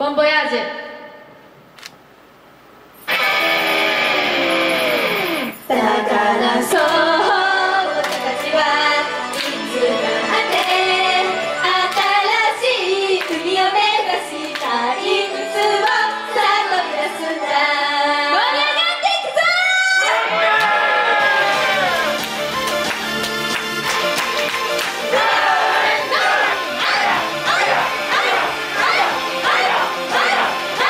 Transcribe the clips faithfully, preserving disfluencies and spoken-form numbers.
ボンボヤージュ。だからそう私たちはいつだって新しい国を目指したい靴をさあ飛び出すんだ。盛り上がっていくぞー。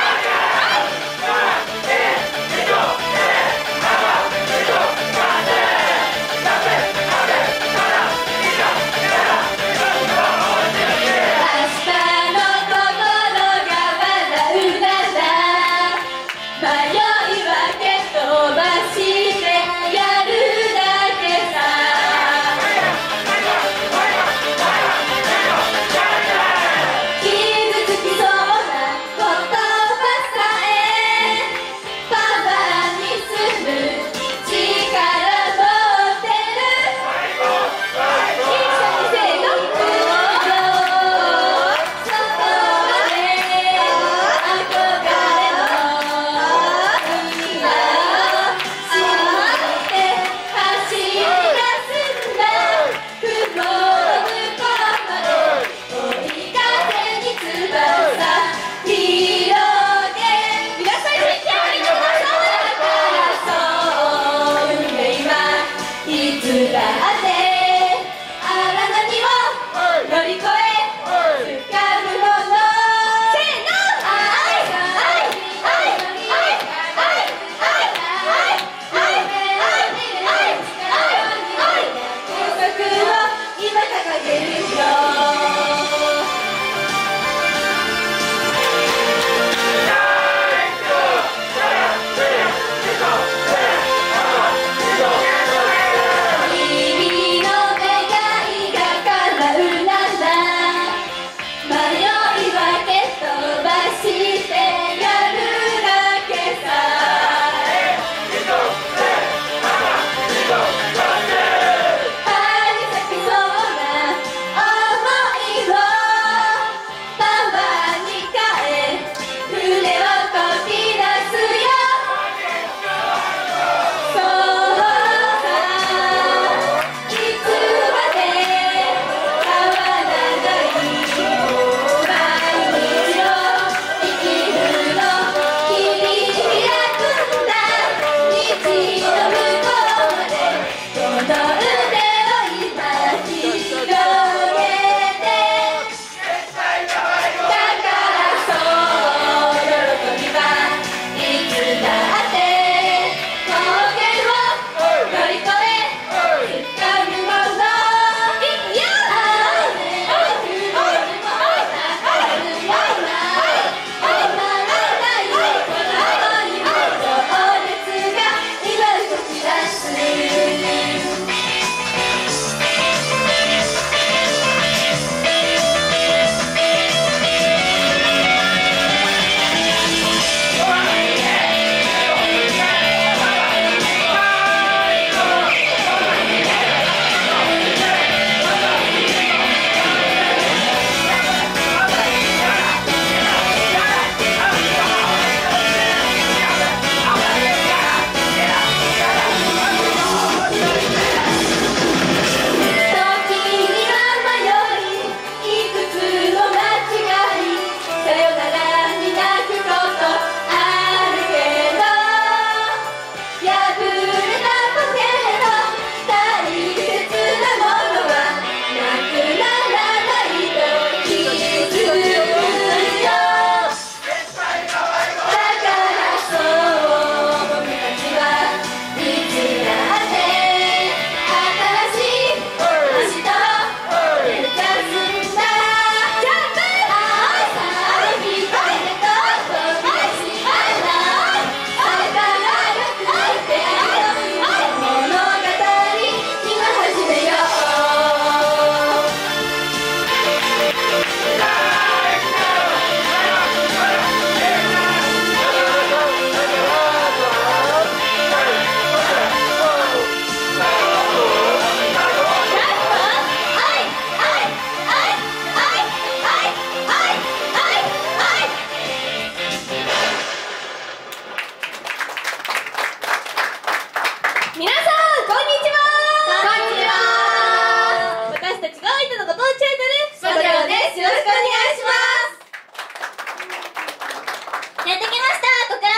やってきましたトクラ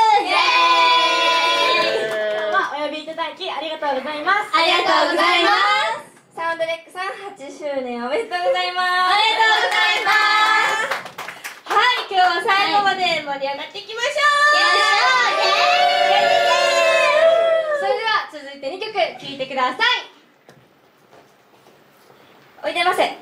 バウイエーイ。 お呼びいただきありがとうございます。 ありがとうございます。 サウンドレックさんはちしゅうねんおめでとうございます。 ありがとうございます。 はい、今日は最後まで盛り上がっていきましょう。 イエーイ。 それでは続いてにきょく聴いてください。おいでませ。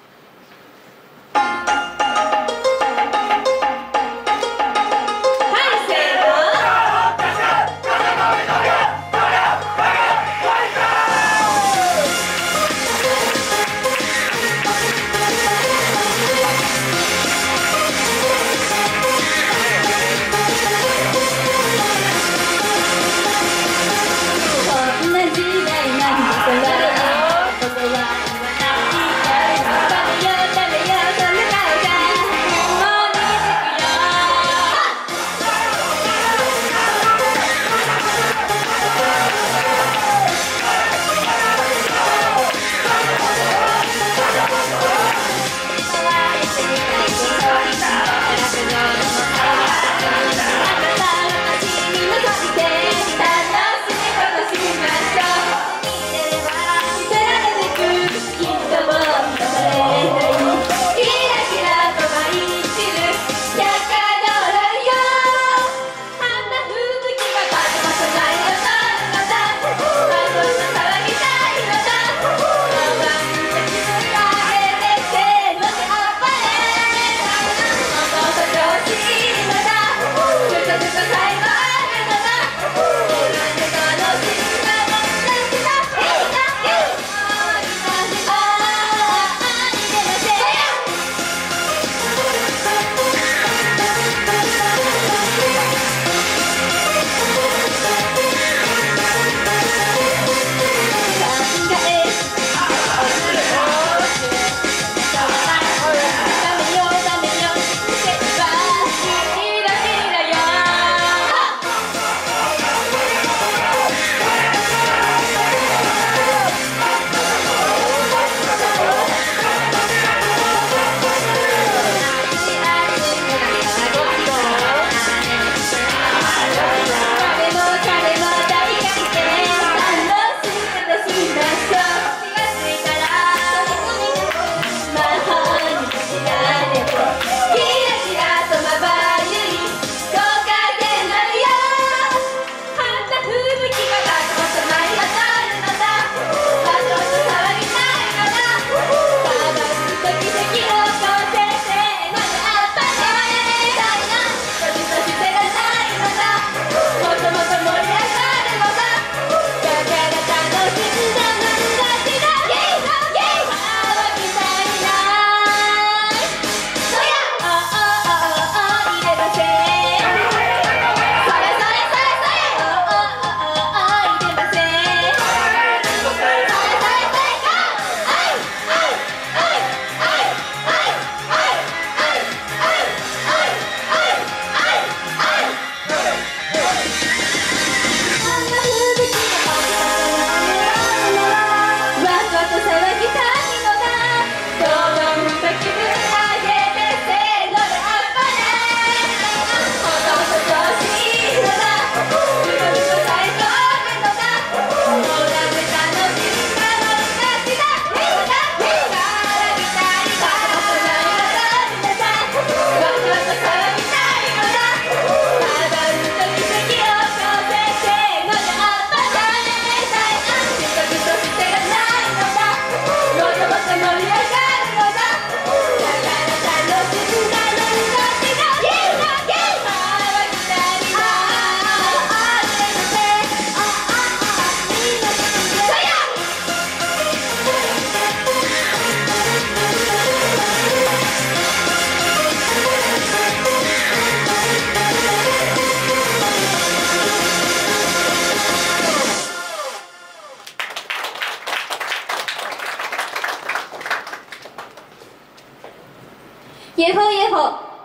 ユーフォーユーフォ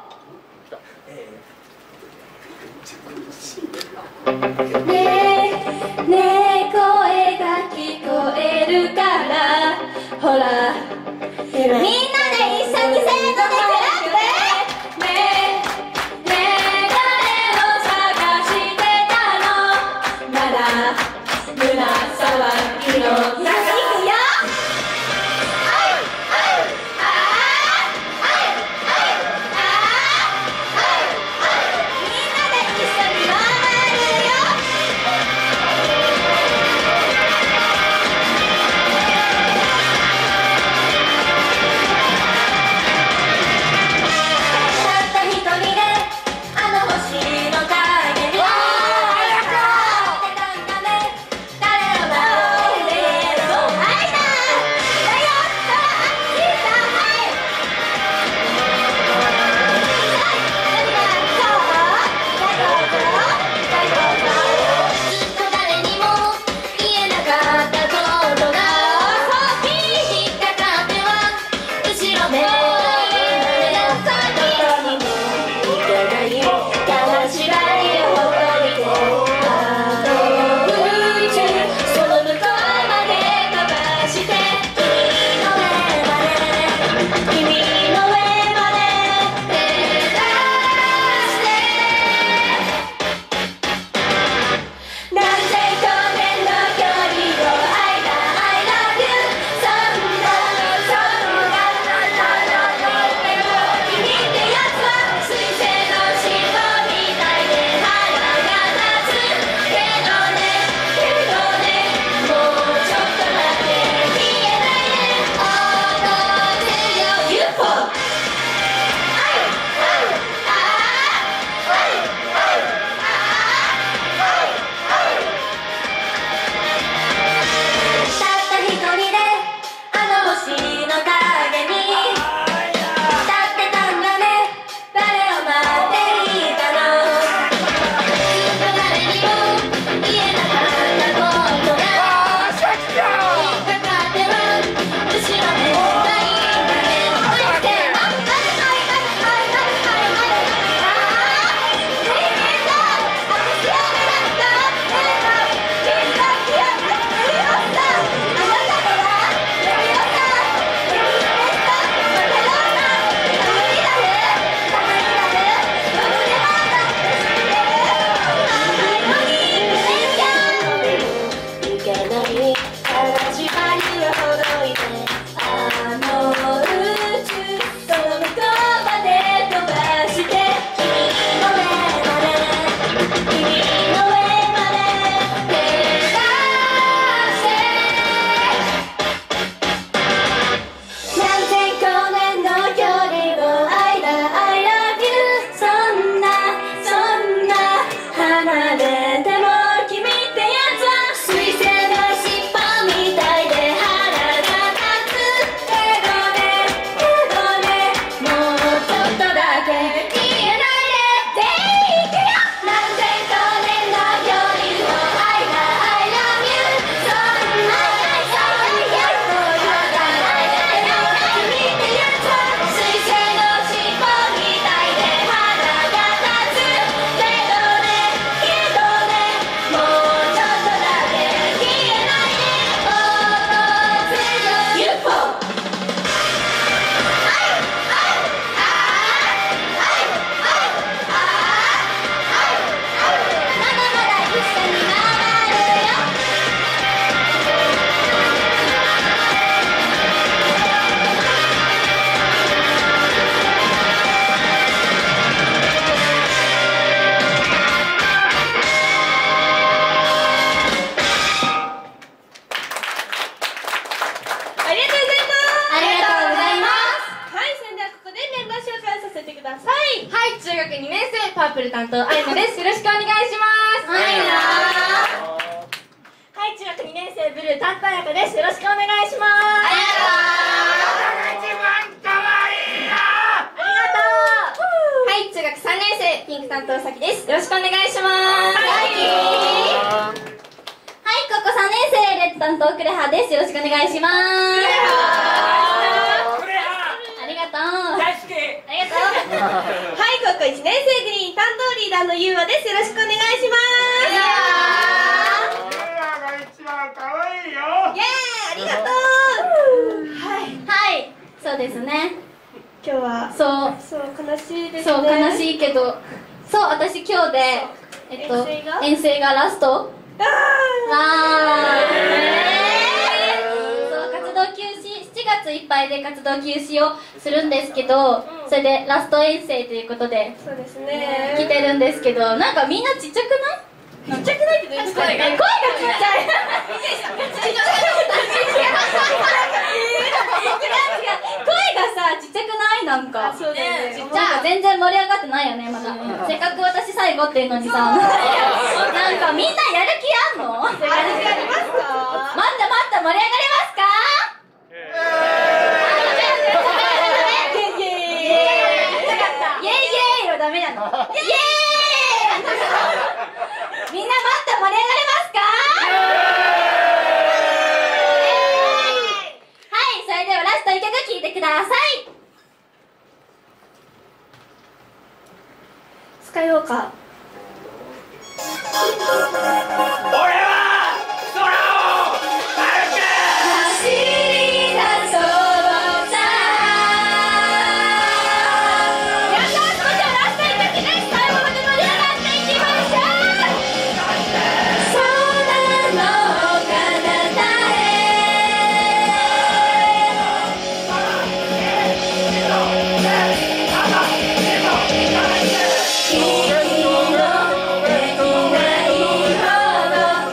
ー。ねえねえ声が聞こえるからほらみんなで一緒にせーのでクラップ。ねえねえい、中学にねん生、パープル担当、あいなです。よろしくお願いします。 あいなはい、中学にねん生、ブルー担当、やかです。よろしくお願いします。 ありがはい、中学さんねん生、ピンク担当、さきです。よろしくお願いします。 はい、高校さんねん生、レッド担当、クレハです。よろしくお願いします。ありがとう。 大好き。 ありがとう。 はい、高校いちねん生、グリーン担当、リーダーのゆうわです。よろしくお願いします。 ユーアが一番可愛いよ。 イエーイ、ありがとう。はい、 はい、そうですね。 今日は、 そう、 そう、悲しいですね。 そう、悲しいけど、そう、私今日で、えっと、 遠征が遠征がラスト。 ああー、えー、そう、活動休止、しちがついっぱいで活動休止をするんですけど、 うんそれでラスト遠征ということでー、そうですね。 来てるんですけど、なんかみんなちっちゃくない？ちっちゃくないってどういうこと？声がちっちゃい。声がさ、ちっちゃくない？なんかそうだよね。 ちっちゃい。全然盛り上がってないよね、まだ。せっかく私最後っていうのにさ、なんかみんなやる気あんの？ あれやりますか？ 待った待った、盛り上がれますか？ イエーイ。 イエーイイエーイはダメなの。イエーイみんな待った、盛り上がれますか？はい、それではラストいっきょく聴いてください。 使ようか。 俺は空を歩く。 走り出そうさ。やったー、それじゃあラストいっきょくです。最後まで盛り上がっていきましょう。空の彼方へ君のできないほど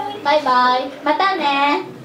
バイバイ。 またね。